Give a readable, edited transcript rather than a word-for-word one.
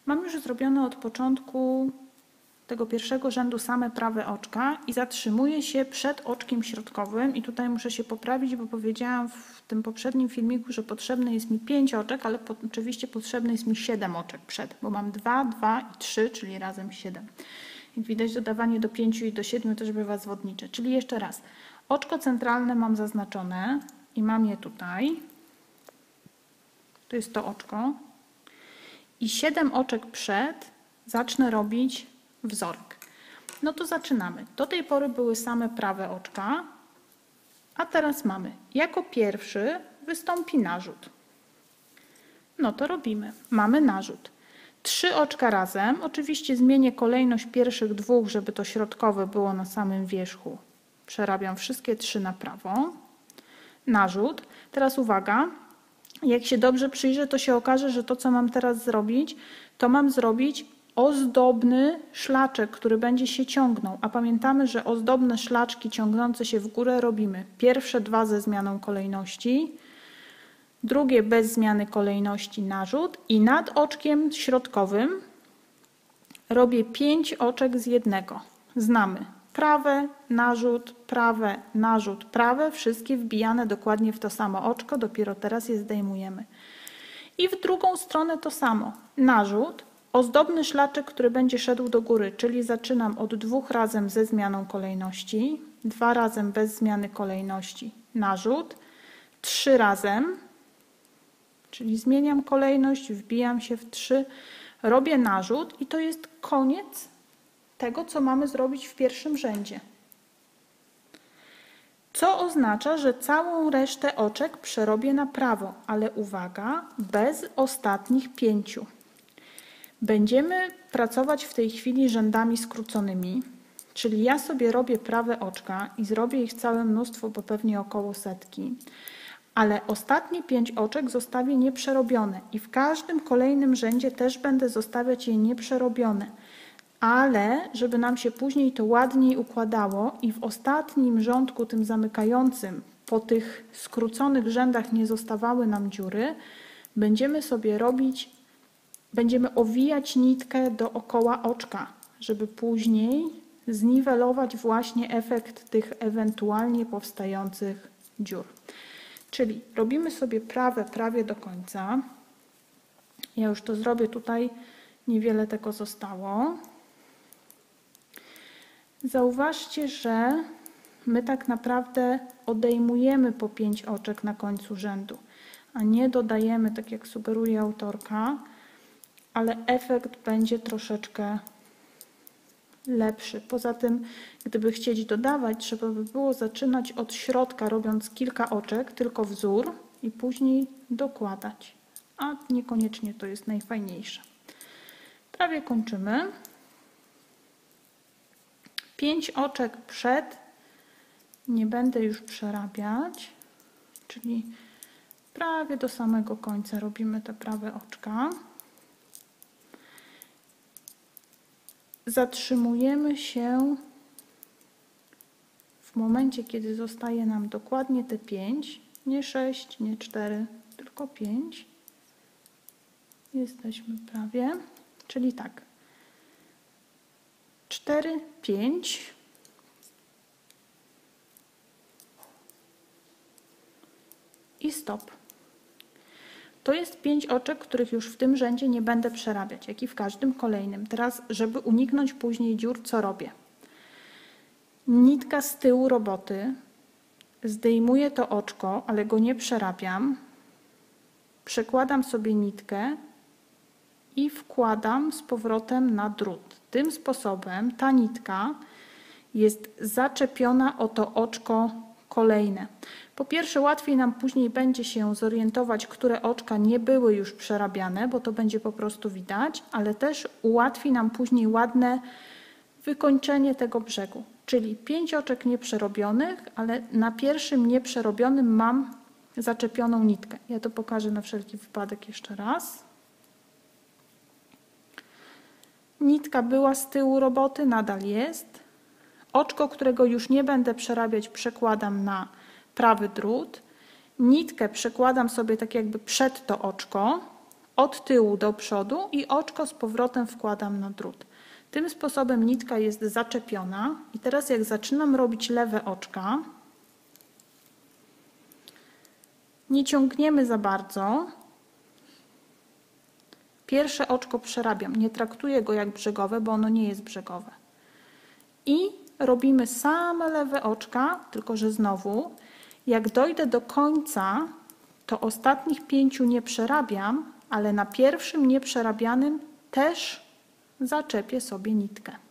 Mam już zrobione od początku tego pierwszego rzędu same prawe oczka i zatrzymuję się przed oczkiem środkowym i tutaj muszę się poprawić, bo powiedziałam w tym poprzednim filmiku, że potrzebne jest mi 5 oczek, ale oczywiście potrzebne jest mi 7 oczek przed, bo mam 2, 2 i 3, czyli razem 7. Jak widać, dodawanie do 5 i do 7 też bywa zwodnicze. Czyli jeszcze raz, oczko centralne mam zaznaczone i mam je tutaj. To jest to oczko. I 7 oczek przed zacznę robić wzorek. No to zaczynamy. Do tej pory były same prawe oczka, a teraz mamy. Jako pierwszy wystąpi narzut. No to robimy. Mamy narzut. 3 oczka razem. Oczywiście zmienię kolejność pierwszych dwóch, żeby to środkowe było na samym wierzchu. Przerabiam wszystkie 3 na prawo. Narzut. Teraz uwaga. Jak się dobrze przyjrzę, to się okaże, że to, co mam teraz zrobić, to mam zrobić ozdobny szlaczek, który będzie się ciągnął. A pamiętamy, że ozdobne szlaczki ciągnące się w górę robimy pierwsze 2 ze zmianą kolejności, drugie bez zmiany kolejności narzut i nad oczkiem środkowym robię 5 oczek z jednego. Znamy prawe, narzut, prawe, wszystkie wbijane dokładnie w to samo oczko, dopiero teraz je zdejmujemy. I w drugą stronę to samo. Narzut, ozdobny szlaczek, który będzie szedł do góry, czyli zaczynam od 2 razem ze zmianą kolejności, 2 razem bez zmiany kolejności, narzut, 3 razem, czyli zmieniam kolejność, wbijam się w 3, robię narzut i to jest koniec tego, co mamy zrobić w pierwszym rzędzie. Co oznacza, że całą resztę oczek przerobię na prawo, ale uwaga, bez ostatnich 5. Będziemy pracować w tej chwili rzędami skróconymi, czyli ja sobie robię prawe oczka i zrobię ich całe mnóstwo, bo pewnie około 100, ale ostatnie 5 oczek zostawię nieprzerobione i w każdym kolejnym rzędzie też będę zostawiać je nieprzerobione. Ale żeby nam się później to ładniej układało i w ostatnim rządku, tym zamykającym, po tych skróconych rzędach nie zostawały nam dziury, będziemy owijać nitkę dookoła oczka, żeby później zniwelować właśnie efekt tych ewentualnie powstających dziur. Czyli robimy sobie prawe prawie do końca. Ja już to zrobię tutaj, niewiele tego zostało. Zauważcie, że my tak naprawdę odejmujemy po 5 oczek na końcu rzędu, a nie dodajemy, tak jak sugeruje autorka, ale efekt będzie troszeczkę lepszy. Poza tym, gdyby chcieć dodawać, trzeba by było zaczynać od środka, robiąc kilka oczek, tylko wzór i później dokładać, a niekoniecznie to jest najfajniejsze. Prawie kończymy. 5 oczek przed, nie będę już przerabiać, czyli prawie do samego końca robimy te prawe oczka. Zatrzymujemy się w momencie, kiedy zostaje nam dokładnie te 5, nie 6, nie 4, tylko 5. Jesteśmy prawie, czyli tak. 4, 5 i stop. To jest 5 oczek, których już w tym rzędzie nie będę przerabiać, jak i w każdym kolejnym. Teraz, żeby uniknąć później dziur, co robię? Nitka z tyłu roboty, zdejmuję to oczko, ale go nie przerabiam, przekładam sobie nitkę i wkładam z powrotem na drut. Tym sposobem ta nitka jest zaczepiona o to oczko kolejne. Po pierwsze, łatwiej nam później będzie się zorientować, które oczka nie były już przerabiane, bo to będzie po prostu widać, ale też ułatwi nam później ładne wykończenie tego brzegu. Czyli 5 oczek nieprzerobionych, ale na pierwszym nieprzerobionym mam zaczepioną nitkę. Ja to pokażę na wszelki wypadek jeszcze raz. Nitka była z tyłu roboty, nadal jest. Oczko, którego już nie będę przerabiać, przekładam na prawy drut. Nitkę przekładam sobie tak jakby przed to oczko, od tyłu do przodu i oczko z powrotem wkładam na drut. Tym sposobem nitka jest zaczepiona i teraz jak zaczynam robić lewe oczka, nie ciągniemy za bardzo. Pierwsze oczko przerabiam, nie traktuję go jak brzegowe, bo ono nie jest brzegowe. I robimy same lewe oczka, tylko że znowu, jak dojdę do końca, to ostatnich 5 nie przerabiam, ale na pierwszym nieprzerabianym też zaczepię sobie nitkę.